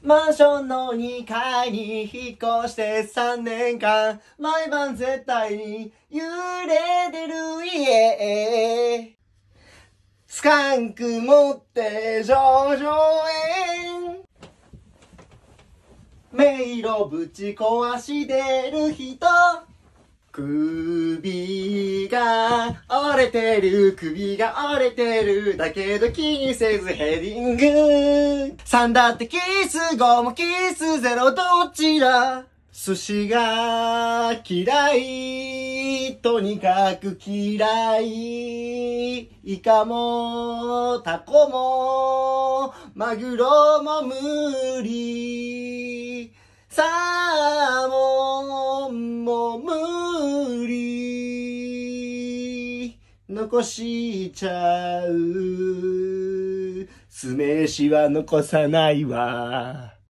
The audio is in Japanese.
マンションの2階に引っ越して3年間、毎晩絶対に揺れてる家。スカンク持って上々へ。迷路ぶち壊してる人。首が折れてる、首が折れてる。だけど気にせずヘディング。3だってキス5もキス0どちら。寿司が嫌い。とにかく嫌い。イカもタコもマグロも無理。サーモンも無理。残しちゃう。酢飯は残さないわ。